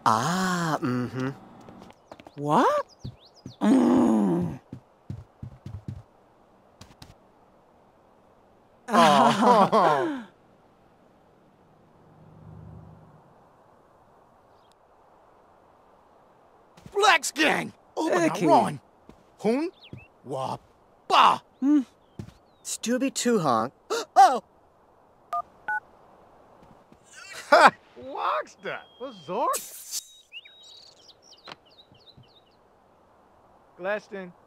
Ah, mhm. What? Mm. Oh. Flex gang! Okay. Ron! Hun? Wa ba! Stubby Two Honk. Oh! Ha! Wagsta! Bazort! Gleston,